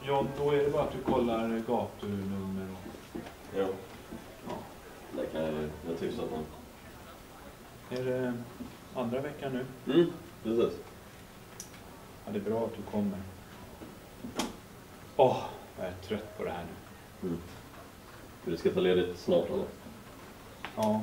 John, då är det bara att du kollar gatunummer och... Ja. Ja. Det kan jag tycka att man... Är det andra veckan nu? Precis. Ja, det är bra att du kommer. Jag är trött på det här nu. För du ska ta ledigt snart eller? Ja.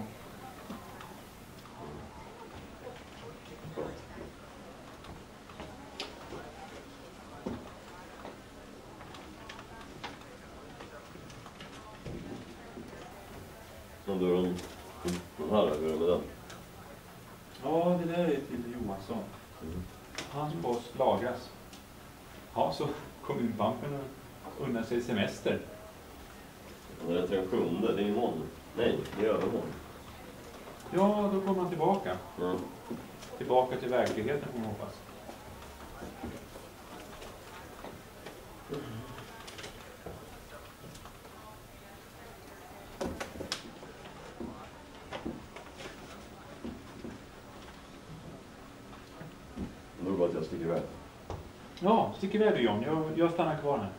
Om du har den här, hur är det med den? Ja, det där är till Johansson. Hans post lagras. Ja, så kommunpampen unnar sig semester. Det är 37, det är imorgon. Nej, det är övermorgon. Ja, då kommer han tillbaka. Ja. Tillbaka till verkligheten, får man hoppas. Nu är det bara att jag sticker iväg. Ja, stick iväg du John. Jag stannar kvar här.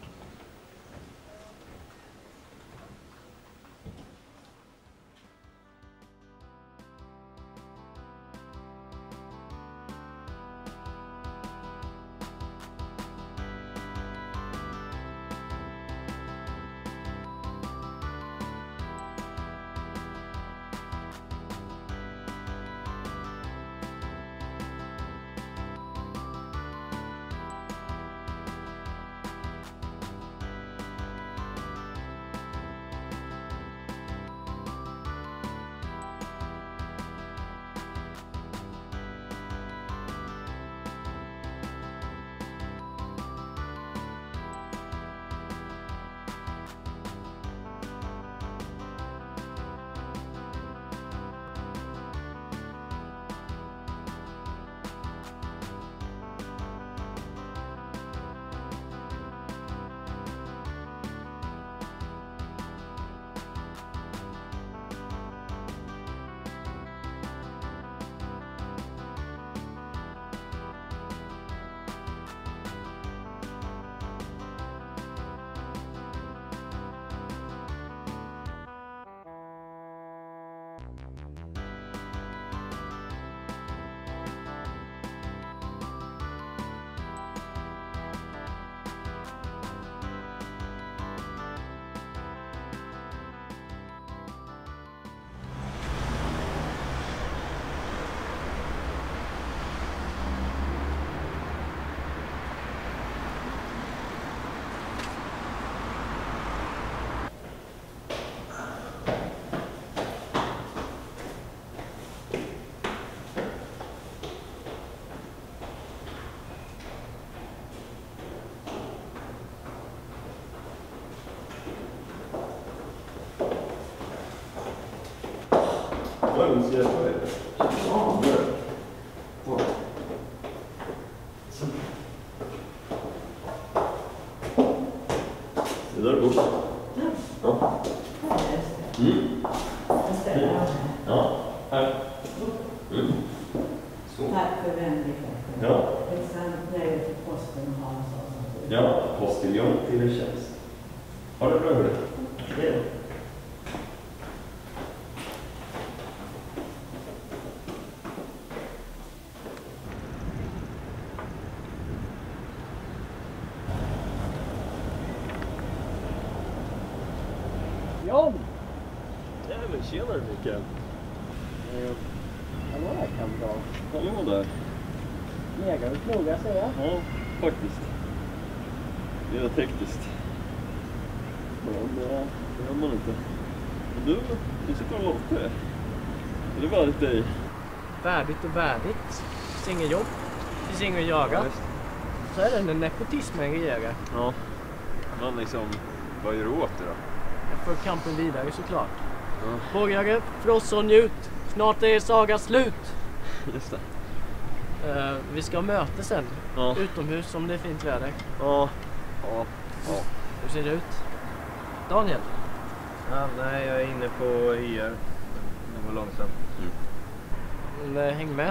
Vad ska jag säga? Ja, det är det. Det där är bort. Ja. Ja. Här. Så. Tack för vänligheten. Ja. Sen brev till posten och Hans. Ja, postiljon till en tjänst. Har du bra med det? Ja. John! Ja, men tjenare Mikael. Hallå där kamrat. Hallå där. Mega och ploga säger jag. Ja, faktiskt. Det är tekniskt. Men det gör man inte. Men du sitter och låter. Det är värdigt dig. Värdigt och värdigt. Finns inget jobb. Finns inget att göra. Ja, så är det när nepotismen regerar. ja. Men liksom, vad gör du åt det då? Jag för kampen vidare såklart. Ja. Borgare, fross och njut. Snart är saga slut. Just det. Vi ska ha möte sen. Ja. Utomhus om det är fint väder. Ja. Hur ser det ut? Daniel? Ja, nej, jag är inne på hyr. Det var långsamt. Häng med.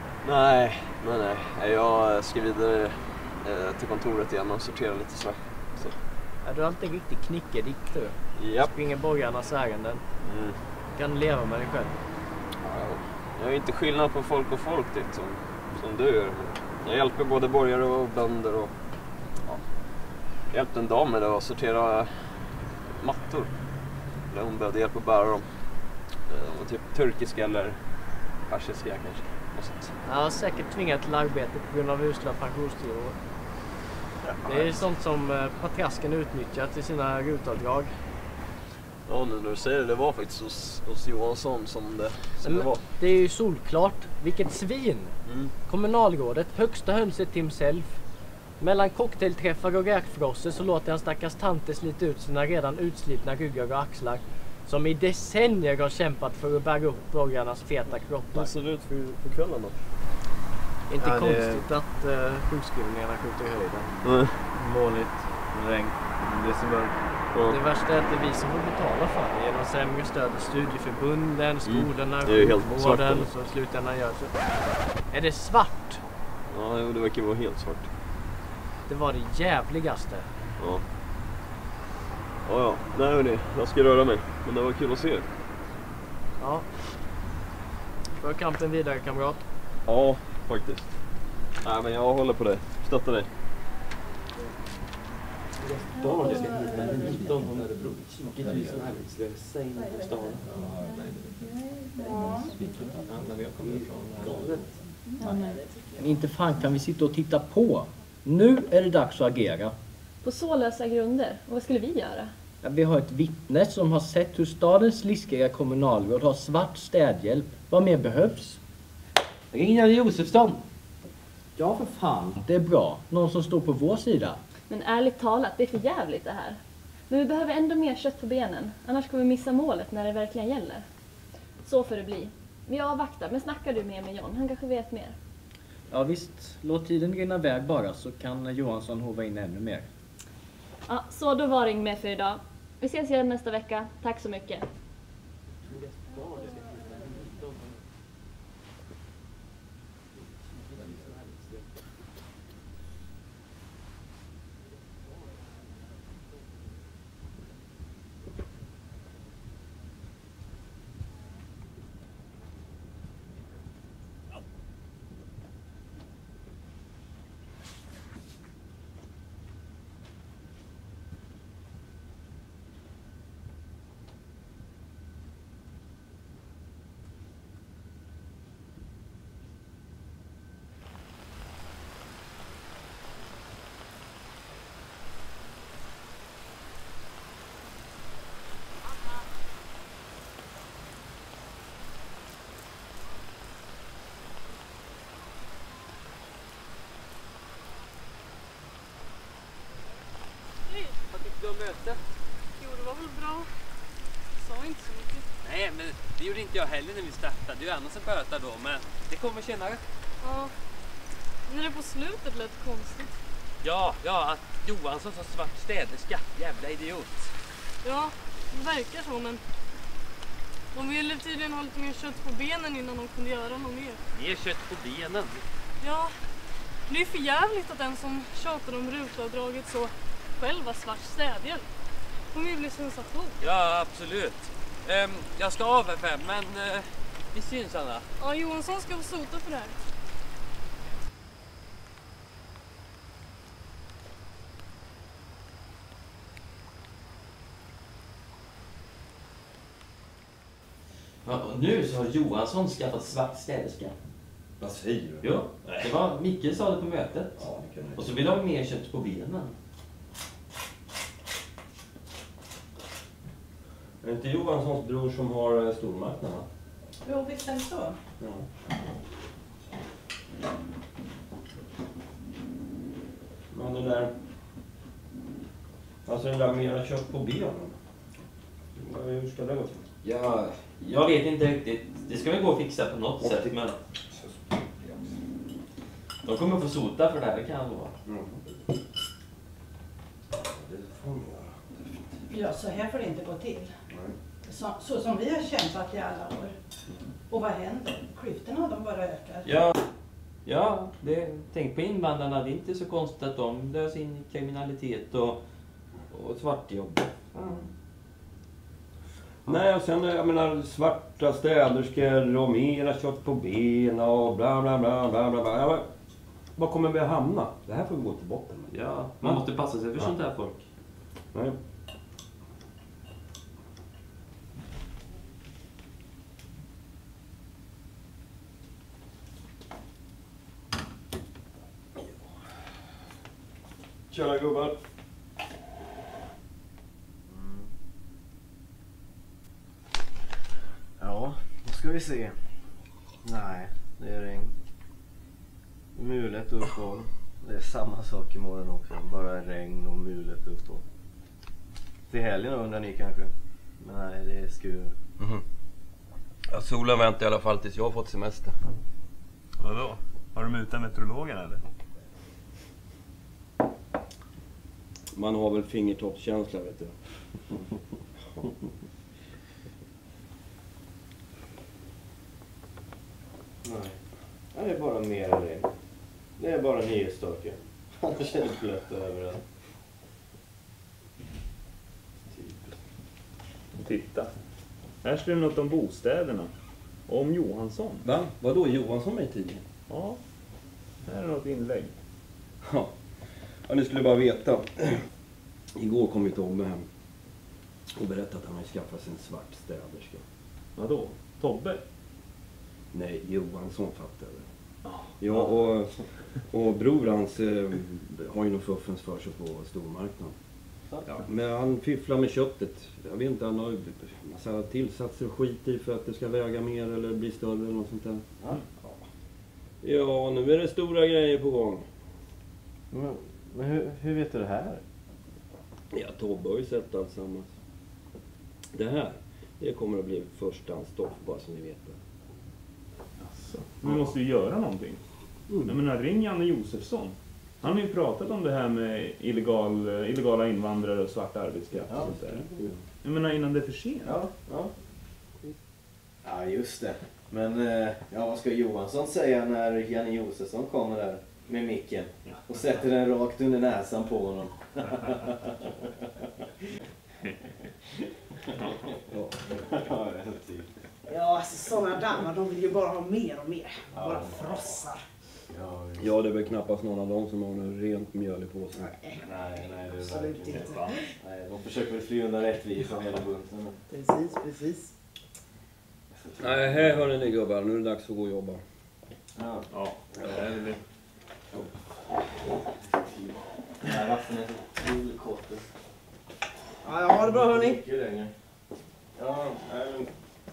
Nej. Jag ska vidare till kontoret igen och sortera lite så. också. Ja, du är alltid riktigt knickedick du. Japp. Springer borgarnas ärenden. Kan leva med dig själv. Ja, jag är inte skillnad på folk och folk dit som du gör. Jag hjälper både borgare och bönder och hjälpte en dam med att sortera mattor. Där hon behövde hjälp att bära dem. Och typ turkiska eller persiska kanske. Jag har säkert tvingat till arbete på grund av usla pensionstider. Det är sånt som patrasken utnyttjar till sina rutavdrag. Ja, nu när du säger det var faktiskt hos Johansson som det var. Det är ju solklart. Vilket svin! Kommunalrådet, högsta hönset himself. Mellan cocktailträffar och räkfrosser så låter han stackars tanter slita ut sina redan utslitna ryggar och axlar. Som i decennier har kämpat för att bära upp borgarnas feta kroppar. Hur ser det ut för kvällen då? Inte Ja, konstigt att sjukskrivningarna skjuter i höjden. Måligt, regn, december. Det värsta är att det är vi som får betala för det. Genom sämre stöd till studieförbunden, skolorna, sjukvården och så slutändan gör så. Är det svart? Ja, det verkar vara helt svart. Det var det jävligaste. Ja. Ja. Nej hörni, jag ska röra mig. Men det var kul att se er. Ja. För kampen vidare, kamrat. Ja, faktiskt. Nej, men jag håller på dig. Stöttar dig. Men inte fan kan vi sitta och titta på. Nu är det dags att agera. På så lösa grunder? Och vad skulle vi göra? Ja, vi har ett vittne som har sett hur stadens liskiga kommunalråd har svart städhjälp. Vad mer behövs? Ring Janne Josefsson. Ja, för fan. Det är bra. Någon som står på vår sida. Men ärligt talat, det är för jävligt det här. Men vi behöver ändå mer kött på benen. Annars kommer vi missa målet när det verkligen gäller. Så får det bli. Vi avvaktar, men snackar du med John? Han kanske vet mer. Ja visst, låt tiden rinna iväg bara så kan Johansson hova in ännu mer. Ja, så då var Ring med för idag. Vi ses igen nästa vecka. Tack så mycket. Vad tyckte du om mötet? Jo, det var väl bra. Sa inte så mycket. Nej, men det gjorde inte jag heller när vi startade. Det är ju annars en böta då, men det kommer senare. Ja. När det på slutet lät konstigt. Ja, att Johansson sa svart städerska. Jävla idiot. Ja, det verkar så, men de ville tydligen ha lite mer kött på benen innan de kunde göra något mer. Mer kött på benen. Ja, det är för jävligt att den som tjatar om rutavdraget så själv var svart städhjälp. Det kommer ju bli sensation. Ja, absolut. Jag ska av här, men vi syns, Anna. Ja, Johansson ska få sota för det här. Ja, och nu så har Johansson skaffat svart städerska. Vad säger du? Jo, det var Micke sa det på mötet. Ja, det kan jag. Och så vill de ha mer kött på benen. Är det inte Johanssons bror som har stormarknaden? Jo, visst är det så. Ja. Men det där... Alltså det där mera kött på benen. Hur ska det gå till? Ja, jag vet inte riktigt. Det ska vi gå och fixa på något sätt, men... De kommer få sota för det här, det kan jag lova. Det får man göra. Ja, så här får det inte gå till. Nej. Så som vi har kämpat i alla år. Och vad händer? Klyftorna de bara ökar. Ja, tänk på invandrarna. Det är inte så konstigt att de dör in i kriminalitet och och svartjobb. Nej, och sen jag menar svarta städerskor och mera kött på benen och bla bla bla bla bla bla. Ja, var kommer vi att hamna? Det här får vi gå till botten med. Ja, man måste passa sig för sånt här folk. Nej. Tjena gubbar. Ja, då ska vi se. Nej, det är regn. Mulet och uppehåll. Det är samma sak imorgon också. Bara regn och mulet och uppehåll. Till helgen undrar ni kanske. Men nej, det är skur. Ja, solen väntar i alla fall tills jag har fått semester. Vadå? Har du mutat meteorologen eller? Man har väl fingertoppskänsla, vet du. Nej, det är bara mer regn. Det är bara nyhetstorka. Annars är det blött överallt. Titta. Här står det något om bostäderna. Och om Johansson. Va? Vadå Johansson med i tidningen? Ja. Här är något inlägg. Ja, ni skulle bara veta. Igår kom ju Tobbe hem och berättade att han har skaffat sig en svart städerska. Vadå? Tobbe? Nej, Johansson fattar det. Ja, och bror hans har ju nog fuffens för sig på stormarknaden. Ja, men han fifflar med köttet. Jag vet inte, han har massa tillsatser och skit i för att det ska väga mer eller bli större eller något sånt där. Ja, nu är det stora grejer på gång. Men hur vet du det här? Ja, Tobbe har ju sett allt sammans. Det här, det kommer att bli förstahandsstoff, bara så ni vet det. Alltså, vi måste ju göra någonting. Jag menar, ring Janne Josefsson. Han har ju pratat om det här med illegala invandrare och svart arbetskraft. Ja, jag menar, innan det är för sent. Ja, just det. Men vad ska Johansson säga när Janne Josefsson kommer där med micken och sätter den rakt under näsan på honom? Ja, alltså sådana dammar, de vill ju bara ha mer och mer. Bara frossar. Ja, det är väl knappast någon av dem som har något rent mjöl i påsen. Nej, det är absolut verkligen inte. Nej, de försöker väl fly undan rättvisan hela bunten. Precis. Nej, här hörni ni gubbar, nu är det dags att gå och jobba. Ja. Det är det. Den här vatten är så otroligt kort. Ja, jag har det bra hörni. Mycket längre. Ja, men...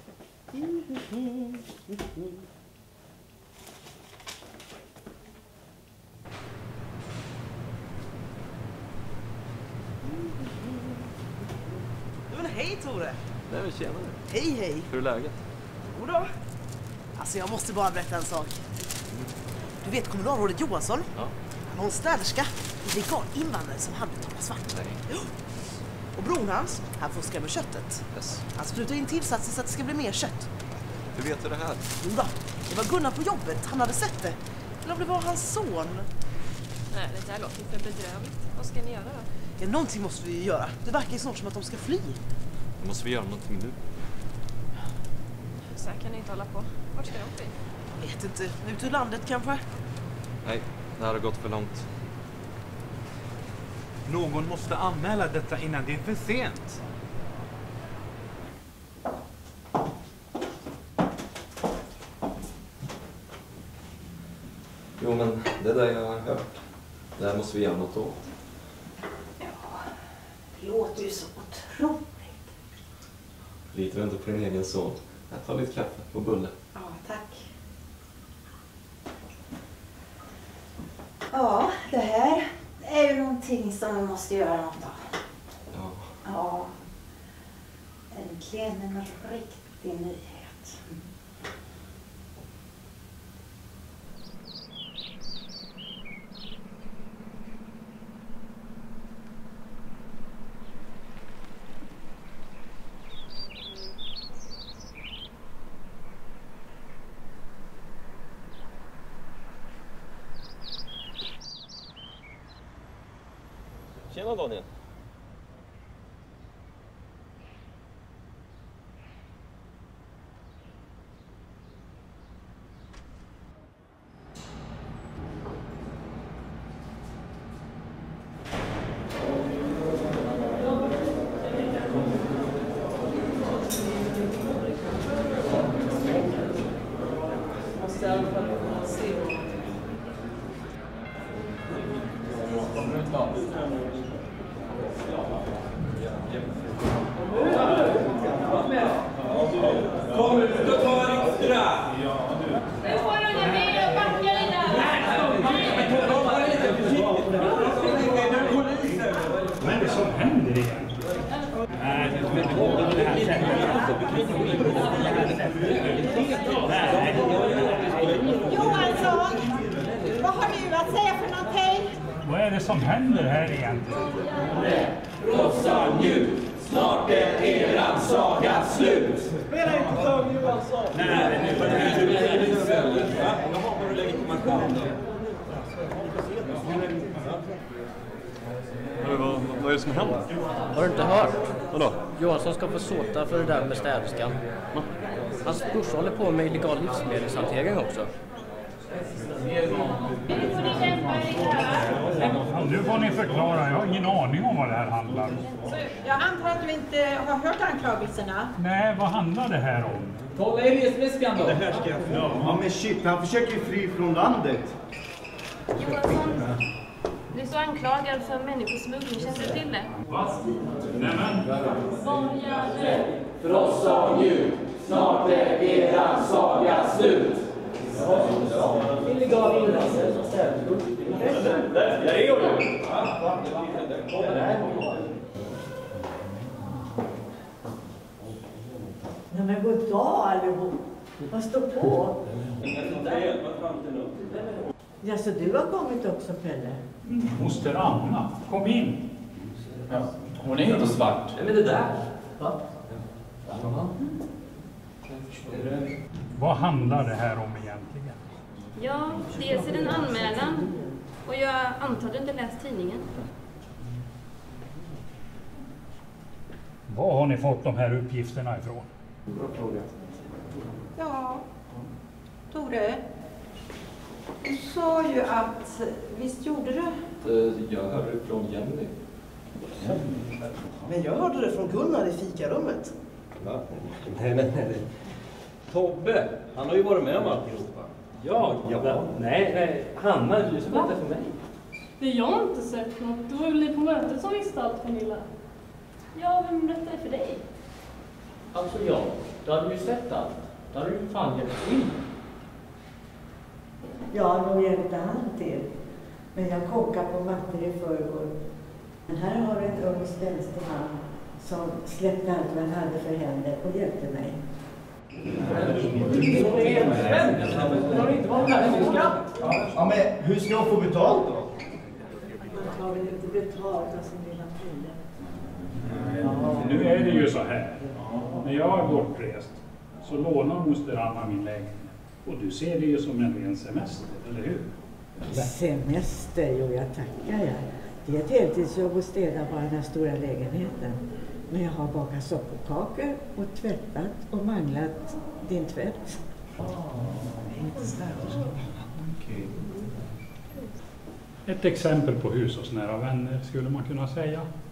Men hej Tore! Nej men tjena. Hej! Hur är läget? Jodå. Alltså jag måste bara berätta en sak. Du vet kommunalrådet Johansson? Ja. Han har en städerska, illegal invandrare som han betalar svart. Nej. Jo. Och bron hans, han fuskar med köttet. Yes. Han sprutar in tillsatser så att det ska bli mer kött. Hur vet du det här? Jodå, det var Gunnar på jobbet, han hade sett det. Eller om det var hans son. Nej, det där låter för bedrövligt. Vad ska ni göra då? Ja, någonting måste vi ju göra. Det verkar ju snart som att de ska fly. Då måste vi göra någonting nu. Så här kan ni inte hålla på. Vart ska de fly? Vet inte, ut ur landet kanske? Nej, det här har gått för långt. Någon måste anmäla detta innan det är för sent. Jo, men det där jag har hört. Det här måste vi göra något åt. Det låter ju så otroligt. Litar du inte på din egen son? Jag tar lite kaffe och bulle. Ja, tack. Ja, det här är ju någonting som vi måste göra något av. Ja. Ja. Äntligen en riktig nyhet. Tjena Daniel. att säga för någonting? Vad är det som händer här egentligen? Rossa njut, snart är eran saga slut. Spela inte för Johansson. Nej, nu får du istället. Jag har bara legitimation då. Vad är det som händer? Har du inte hört? Vadå? Johansson ska få såta för det där med städerskan. Hans brorsa håller på med illegal livsmedelshantering också. Nu får ni förklara, jag har ingen aning om vad det här handlar om. Jag antar att du inte har hört anklagelserna? Nej, vad handlar det här om? Kolla i resväskan då. Det här ska jag få. Ja men shit, han försöker fly från landet. Johansson, du är så anklagad för människosmuggling. Känner du till det? Va? Nämen. Borgare. Frossa njut, snart är eran saga slut. Illegal invandring och städskog. Det gör du. Nej men god dag allihop. Vad står på? Ja, så du har kommit också, Pelle? Moster Anna, kom in. Ja, hon är inte svart. Vem är det där? Va? Vad handlar det här om egentligen? Ja, dels är det en anmälan och jag antar att du inte läst tidningen. Var har ni fått de här uppgifterna ifrån? Bra fråga. Ja, Tore. Du sa ju att, visst gjorde du? Jag hörde det från Jenny. Men jag hörde det från Gunnar i fikarummet. Va? Nej. Tobbe, han har ju varit med om alltihopa. Ja. Nej, Hanna, du som berättar för mig. Det jag har inte sett något. Det var väl ni på mötet som visste allt, Pernilla? Ja, vem berättade för dig? Alltså ja, du hade ju sett allt. Du hade ju fan hjälpt in. Ja, nog hjälpte han till. Men jag kokade på mattor i förrgår. Men här har du en ung tjänsteman som släppte allt vad han hade för händer och hjälpte mig. Ja men hur ska jag få betalt då? Man tar väl inte betalt av sin lilla Pelle. Nu är det ju så här. När jag är bortrest så lånar moster Anna min lägenhet. Och du ser det ju som en ren semester, eller hur? Semester, jo jag tackar jag. Det är ett heltidsjobb att städa bara den här stora lägenheten. Men jag har bakat sockerkakor och tvättat och manglat din tvätt. Ett exempel på hushållsnära vänner skulle man kunna säga.